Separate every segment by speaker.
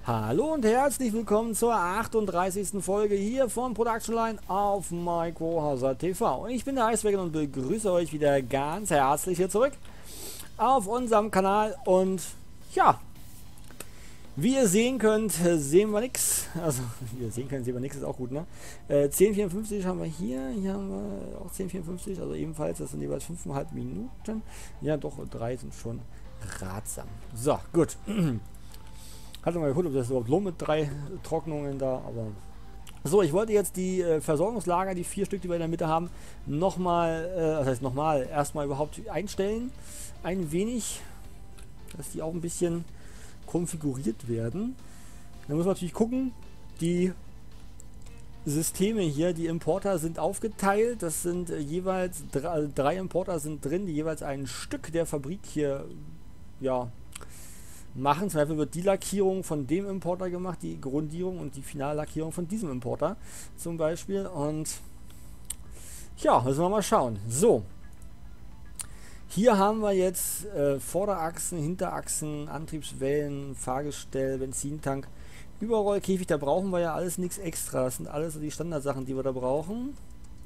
Speaker 1: Hallo und herzlich willkommen zur 38. Folge hier von Production Line auf Microhazard TV. Und ich bin der Eisberger und begrüße euch wieder ganz herzlich hier zurück auf unserem Kanal. Und ja, wie ihr sehen könnt, sehen wir nichts. Also, wie ihr sehen könnt, sehen wir nichts, ist auch gut, ne? 10,54 haben wir hier haben wir auch 10,54, also ebenfalls, das sind jeweils 5,5 Minuten. Ja, doch, 3 sind schon ratsam. So, gut. Hatte mal geguckt, ob das überhaupt lohnt mit 3 Trocknungen da, aber... So, ich wollte jetzt die Versorgungslager, die 4 Stück, die wir in der Mitte haben, nochmal, das heißt nochmal, erstmal überhaupt einstellen. Ein wenig, dass die auch ein bisschen konfiguriert werden. Da muss man natürlich gucken, die Systeme hier, die Importer sind aufgeteilt. Das sind jeweils 3 Importer sind drin, die jeweils ein Stück der Fabrik hier, ja, machen. Zum Beispiel wird die Lackierung von dem Importer gemacht, die Grundierung und die Finallackierung von diesem Importer zum Beispiel. Und ja, müssen wir mal schauen. So, hier haben wir jetzt Vorderachsen, Hinterachsen, Antriebswellen, Fahrgestell, Benzintank, Überrollkäfig. Da brauchen wir ja alles nichts extra. Das sind alles so die Standardsachen, die wir da brauchen.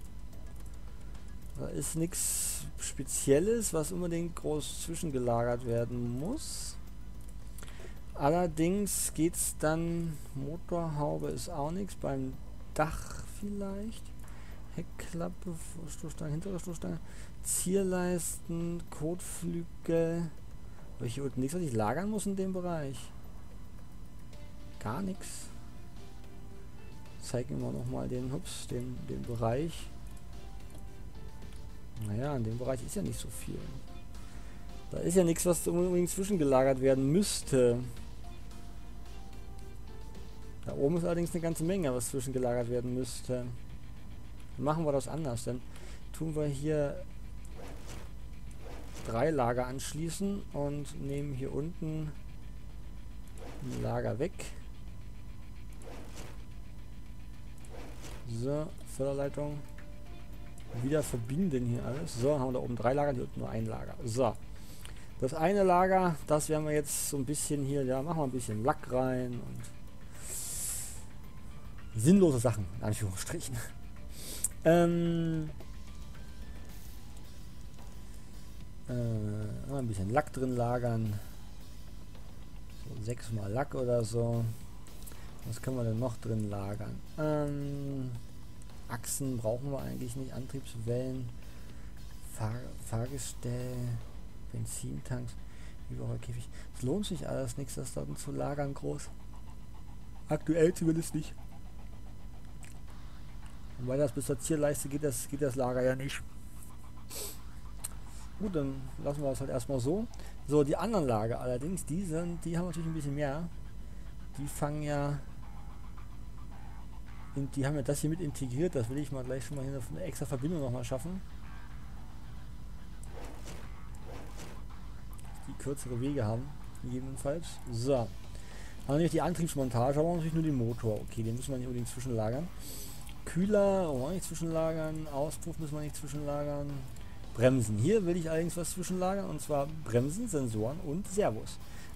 Speaker 1: Da ist nichts Spezielles, was unbedingt groß zwischengelagert werden muss. Allerdings geht es dann, Motorhaube ist auch nichts, beim Dach vielleicht, Heckklappe, Stoßstange, hintere Stoßstange, Zierleisten, Kotflügel, aber hier unten nichts, was ich lagern muss in dem Bereich. Gar nichts. Zeigen wir nochmal den Bereich. Naja, in dem Bereich ist ja nicht so viel. Da ist ja nichts, was unbedingt zwischengelagert werden müsste. Da oben ist allerdings eine ganze Menge, was zwischengelagert werden müsste. Dann machen wir das anders. Dann tun wir hier 3 Lager anschließen und nehmen hier unten ein Lager weg. So, Förderleitung. Wieder verbinden hier alles. So, haben wir da oben 3 Lager, hier unten nur ein Lager. So. Das eine Lager, das werden wir jetzt so ein bisschen hier, ja, machen wir ein bisschen Lack rein und sinnlose Sachen, in Anführungsstrichen. Ein bisschen Lack drin lagern. So 6 mal Lack oder so. Was können wir denn noch drin lagern? Achsen brauchen wir eigentlich nicht. Antriebswellen, Fahrgestell, Benzintanks, Überrollkäfig. Es lohnt sich alles nichts, das dort zu lagern groß. Aktuell zumindest nicht. Weil das bis zur Zierleiste geht das Lager ja nicht. Gut, dann lassen wir das halt erstmal so. So, die anderen Lager allerdings, die haben natürlich ein bisschen mehr. Die fangen ja... Die haben ja das hier mit integriert. Das will ich mal gleich schon mal hier eine extra Verbindung nochmal schaffen. Die kürzere Wege haben, gegebenenfalls. So. Haben wir nämlich die Antriebsmontage, aber natürlich nur den Motor. Okay, den müssen wir nicht unbedingt zwischenlagern. Kühler, wollen wir nicht zwischenlagern. Auspuff müssen wir nicht zwischenlagern. Bremsen. Hier will ich allerdings was zwischenlagern, und zwar Bremsen, Sensoren und Servos.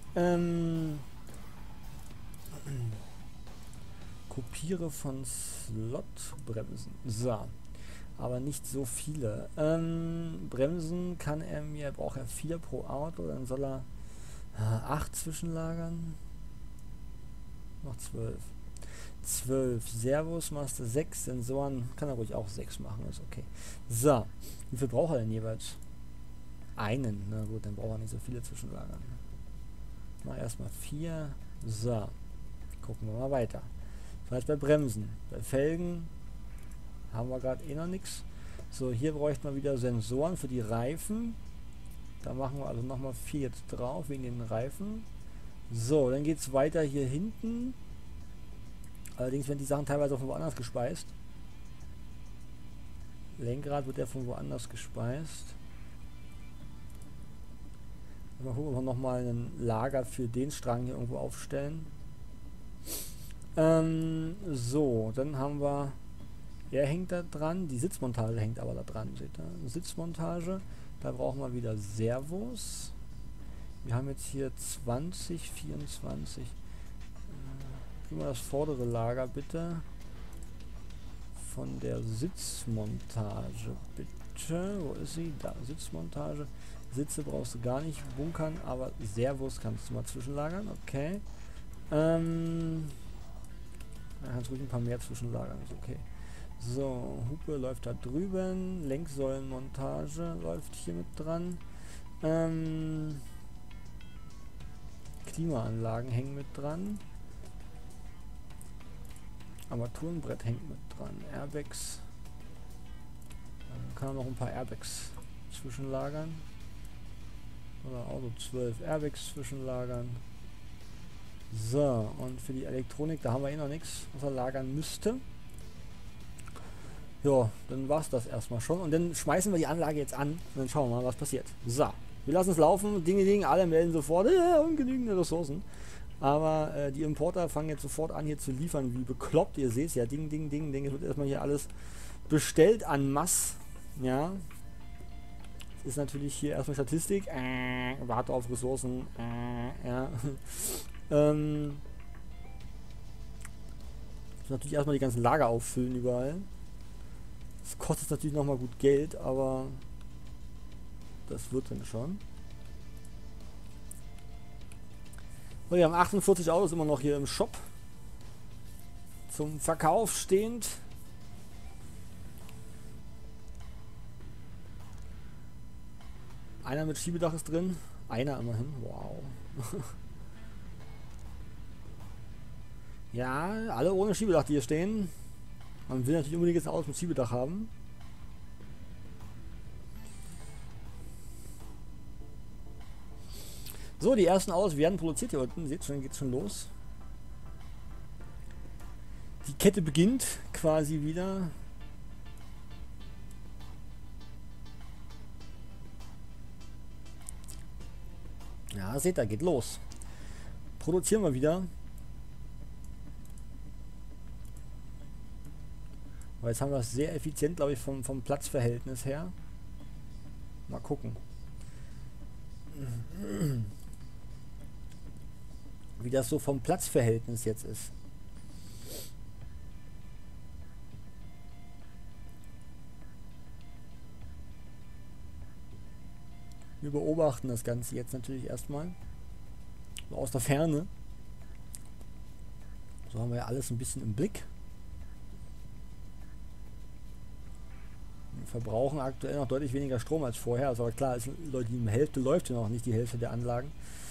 Speaker 1: Kopiere von Slotbremsen. So. Aber nicht so viele. Bremsen kann er mir, braucht er 4 pro Auto, dann soll er 8 zwischenlagern. Noch 12. 12 Servos machst du 6, Sensoren kann er ruhig auch 6 machen, ist okay. So, wie viel braucht er denn jeweils? Einen, na gut, dann braucht er nicht so viele zwischenlagern. Mal erstmal 4, so, gucken wir mal weiter. Das heißt bei Bremsen, bei Felgen haben wir gerade noch nichts. So, hier bräuchten wir wieder Sensoren für die Reifen. Da machen wir also nochmal 4 jetzt drauf, wegen den Reifen. So, dann geht es weiter hier hinten. Allerdings werden die Sachen teilweise von woanders gespeist. Lenkrad wird ja von woanders gespeist. Mal gucken, ob wir nochmal ein Lager für den Strang hier irgendwo aufstellen. So, dann haben wir... Er hängt da dran, die Sitzmontage hängt aber da dran, seht ihr? Sitzmontage, da brauchen wir wieder Servos. Wir haben jetzt hier 20, 24, Gib mal das vordere Lager bitte. Von der Sitzmontage bitte. Wo ist sie? Da, Sitzmontage. Sitze brauchst du gar nicht bunkern, aber Servos kannst du mal zwischenlagern. Okay. Da kannst du ruhig ein paar mehr zwischenlagern, ist okay. So, Hupe läuft da drüben. Lenksäulenmontage läuft hier mit dran. Klimaanlagen hängen mit dran. Armaturenbrett hängt mit dran. Airbags. Dann kann man noch ein paar Airbags zwischenlagern. Oder auch so 12 Airbags zwischenlagern. So, und für die Elektronik, da haben wir eh noch nichts, was er lagern müsste. Ja, dann war es das erstmal schon. Und dann schmeißen wir die Anlage jetzt an und dann schauen wir mal, was passiert. So, wir lassen es laufen. Dinge, alle melden sofort, ungenügende Ressourcen. Aber die Importer fangen jetzt sofort an hier zu liefern, wie bekloppt. Ihr seht es ja, Ding. Es wird erstmal hier alles bestellt an Mass. Ja. Das ist natürlich hier erstmal Statistik. Warte auf Ressourcen. Ja. Muss natürlich erstmal die ganzen Lager auffüllen überall. Das kostet natürlich nochmal gut Geld, aber das wird dann schon. So, wir haben 48 Autos immer noch hier im Shop zum Verkauf stehend. Einer mit Schiebedach ist drin. Einer immerhin. Wow. Ja, alle ohne Schiebedach, die hier stehen. Man will natürlich unbedingt jetzt ein Auto mit Schiebedach haben. So, die ersten Autos werden produziert hier unten. Seht schon, geht schon los. Die Kette beginnt quasi wieder. Ja, seht ihr, geht los. Produzieren wir wieder. Aber jetzt haben wir es sehr effizient, glaube ich, vom Platzverhältnis her. Mal gucken. Wie das so vom Platzverhältnis jetzt ist. Wir beobachten das Ganze jetzt natürlich erstmal. So aus der Ferne. So haben wir ja alles ein bisschen im Blick. Wir verbrauchen aktuell noch deutlich weniger Strom als vorher. Also aber klar, ist, die Hälfte läuft ja noch nicht, die Hälfte der Anlagen.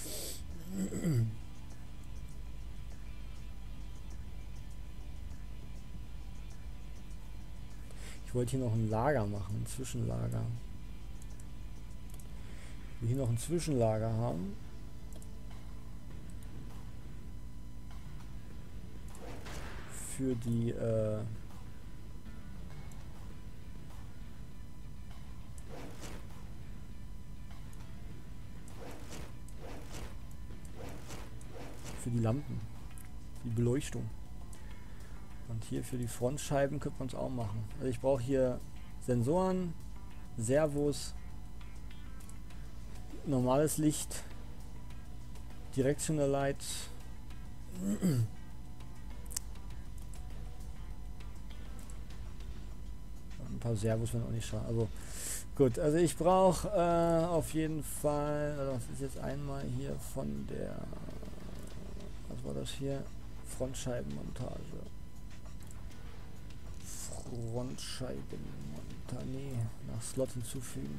Speaker 1: Ich wollte hier noch ein Lager machen, ein Zwischenlager. Wir hier noch ein Zwischenlager haben. Für die Lampen, die Beleuchtung. Und hier für die Frontscheiben könnte man es auch machen. Also ich brauche hier Sensoren, Servos, normales Licht, Directional Light, ein paar Servos werden auch nicht schaden. Also gut, also ich brauche auf jeden Fall, also das ist jetzt einmal hier von der, was war das hier? Frontscheibenmontage. Nee, nach Slot hinzufügen.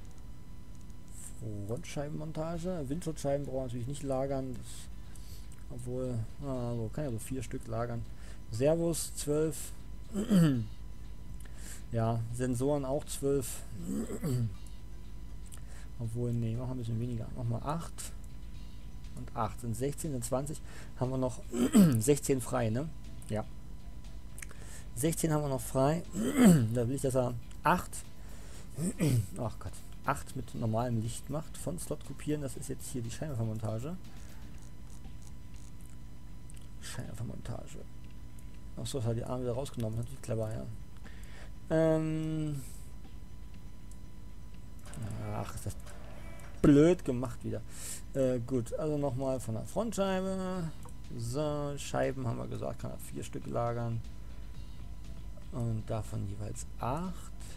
Speaker 1: Frontscheibenmontage. Windschutzscheiben brauchen wir natürlich nicht lagern. Das, obwohl, also kann ja so 4 Stück lagern. Servos 12. Ja, Sensoren auch 12. Obwohl, nee, machen wir ein bisschen weniger. Machen wir 8. Und 8 sind 16, sind 20. Haben wir noch 16 frei, ne? Ja. 16 haben wir noch frei. Da will ich, dass er 8. Ach Gott. 8 mit normalem Licht macht. Von Slot kopieren. Das ist jetzt hier die Scheinwerfermontage. Scheinwerfermontage. Achso, das hat die Arme wieder rausgenommen. Natürlich clever, ja. Ach, ist das blöd gemacht wieder. Gut, also nochmal von der Frontscheibe. So, Scheiben haben wir gesagt, kann er 4 Stück lagern. Und davon jeweils 8.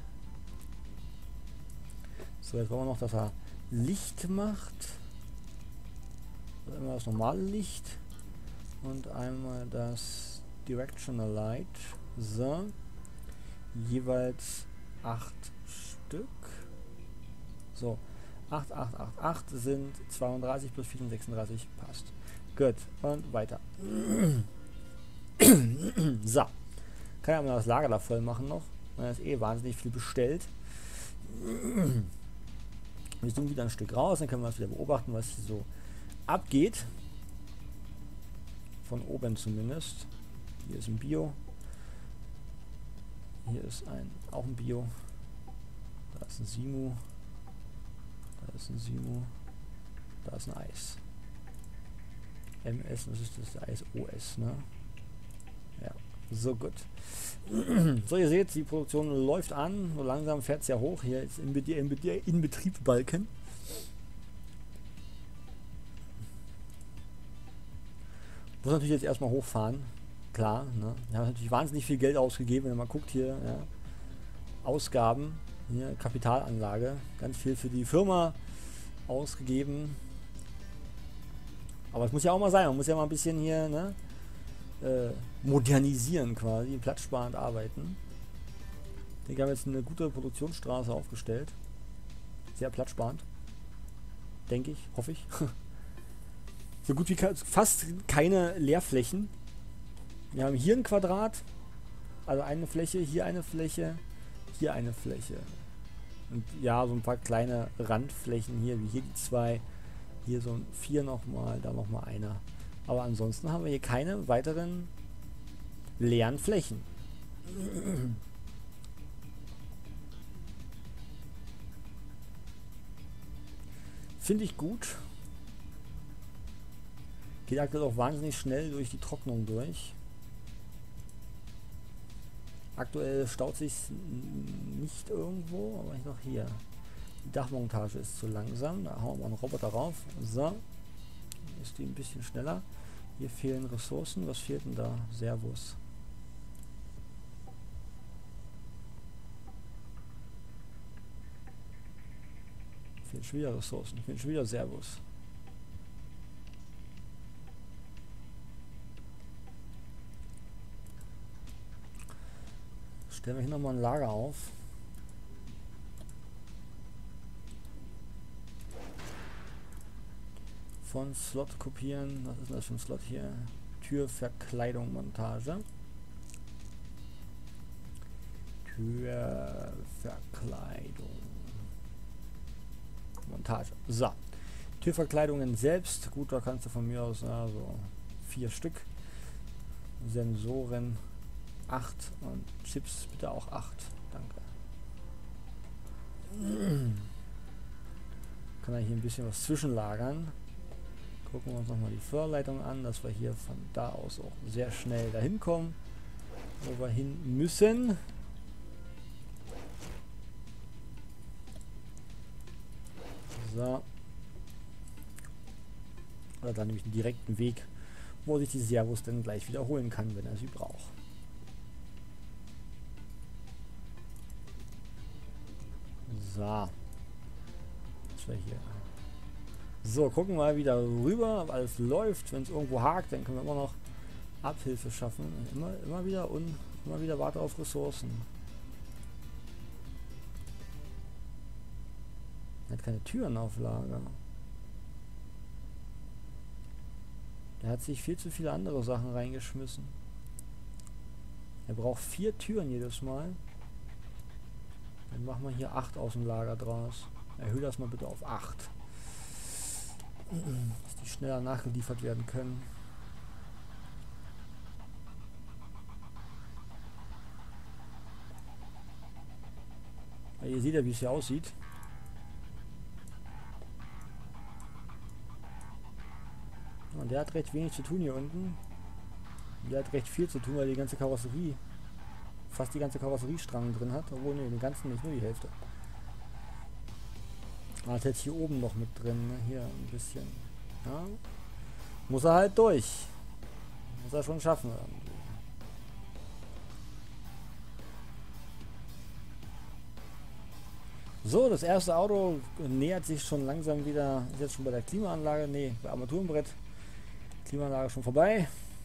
Speaker 1: So, jetzt wollen wir noch, dass er Licht macht. Also immer das normale Licht. Und einmal das Directional Light. So. Jeweils 8 Stück. So. 8, 8, 8, 8 sind 32 plus 4 sind 36. Passt. Gut. Und weiter. So. Kann ja mal das Lager da voll machen noch. Da ist eh wahnsinnig viel bestellt. Wir zoomen wieder ein Stück raus, dann können wir das wieder beobachten, was hier so abgeht. Von oben zumindest. Hier ist ein Bio. Hier ist auch ein Bio. Da ist ein Simu. Da ist ein Simu. Da ist ein Eis. MS, das ist das Eis OS, ne? Ja, so gut. So, ihr seht, die Produktion läuft an. So langsam fährt es ja hoch. Hier ist in Betrieb Balken. Muss natürlich jetzt erstmal hochfahren. Klar, ne? Wir haben natürlich wahnsinnig viel Geld ausgegeben. Wenn man mal guckt hier, ja. Ausgaben, hier Kapitalanlage, ganz viel für die Firma ausgegeben. Aber es muss ja auch mal sein. Man muss ja mal ein bisschen hier, ne? Modernisieren quasi, platzsparend arbeiten. Ich denke, wir haben jetzt eine gute Produktionsstraße aufgestellt. Sehr platzsparend. Denke ich, hoffe ich. So gut wie fast keine Leerflächen. Wir haben hier ein Quadrat, also eine Fläche, hier eine Fläche, hier eine Fläche. Und ja, so ein paar kleine Randflächen hier, wie hier die 2, hier so 4 nochmal, da nochmal einer. Aber ansonsten haben wir hier keine weiteren leeren Flächen. Finde ich gut. Geht aktuell auch wahnsinnig schnell durch die Trocknung durch. Aktuell staut sich nicht irgendwo, aber noch hier. Die Dachmontage ist zu langsam. Da hauen wir einen Roboter rauf. So. Ist die ein bisschen schneller. Hier fehlen Ressourcen. Was fehlt denn da? Servus. Fehlen schon wieder Ressourcen. Fehlen schon wieder Servus. Stellen wir hier nochmal ein Lager auf. Von Slot kopieren. Was ist das für ein Slot hier? Türverkleidung Montage. Türverkleidung Montage. So. Türverkleidungen selbst. Gut, da kannst du von mir aus so 4 Stück. Sensoren 8 und Chips bitte auch 8. Danke. Kann er hier ein bisschen was zwischenlagern. Gucken wir uns nochmal die Vorleitung an, dass wir hier von da aus auch sehr schnell dahin kommen, wo wir hin müssen. So. Oder dann nämlich einen direkten Weg, wo sich die Servos dann gleich wiederholen kann, wenn er sie braucht. So. Das war hier. So, gucken wir mal wieder rüber, ob alles läuft. Wenn es irgendwo hakt, dann können wir immer noch Abhilfe schaffen. Immer wieder warte auf Ressourcen. Er hat keine Türen auf Lager. Der hat sich viel zu viele andere Sachen reingeschmissen. Er braucht 4 Türen jedes Mal. Dann machen wir hier 8 aus dem Lager draus. Erhöhe das mal bitte auf 8. Dass die schneller nachgeliefert werden können. Ja, ihr seht ja, wie es hier aussieht. Und der hat recht wenig zu tun hier unten. Der hat recht viel zu tun, weil die ganze Karosserie, fast die ganze Karosseriestrang drin hat. Obwohl, ne, den ganzen nicht, nur die Hälfte. Hat jetzt hier oben noch mit drin, ne? Hier ein bisschen. Ja. Muss er halt durch. Muss er schon schaffen irgendwie. So, das erste Auto nähert sich schon langsam wieder. Ist jetzt schon bei der Klimaanlage. Ne, bei Armaturenbrett. Klimaanlage schon vorbei.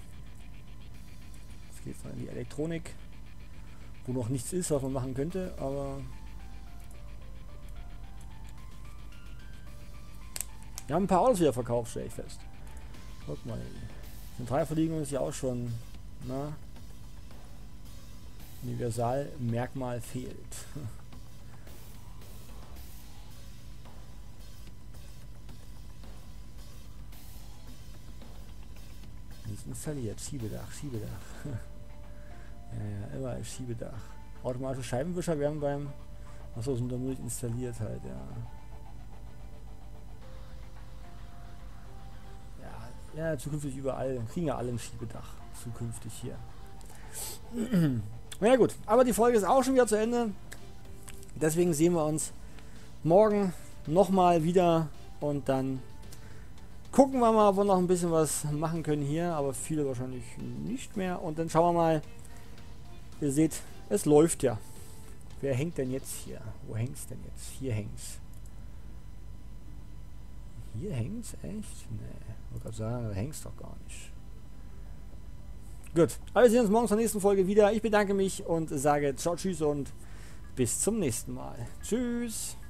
Speaker 1: Jetzt geht es in die Elektronik. Wo noch nichts ist, was man machen könnte, aber wir haben ein paar Autos wieder verkauft, stelle ich fest. Guck mal, die Zentralverliegung ist ja auch schon, na, Universalmerkmal fehlt. Nicht installiert, Schiebedach, Schiebedach. Ja, immer Schiebedach. Automatische Scheibenwischer werden beim, achso, sind da nur nicht installiert halt, ja. Ja, zukünftig überall. Kriegen ja alle ein Schiebedach. Zukünftig hier. Na ja, gut. Aber die Folge ist auch schon wieder zu Ende. Deswegen sehen wir uns morgen nochmal wieder. Und dann gucken wir mal, ob wir noch ein bisschen was machen können hier. Aber viele wahrscheinlich nicht mehr. Und dann schauen wir mal. Ihr seht, es läuft ja. Wer hängt denn jetzt hier? Wo hängt's denn jetzt? Hier hängt's. Hier hängt's? Echt? Nee. Ich wollte gerade sagen, da hängt's doch gar nicht. Gut. Also wir sehen uns morgen zur nächsten Folge wieder. Ich bedanke mich und sage ciao, tschüss und bis zum nächsten Mal. Tschüss.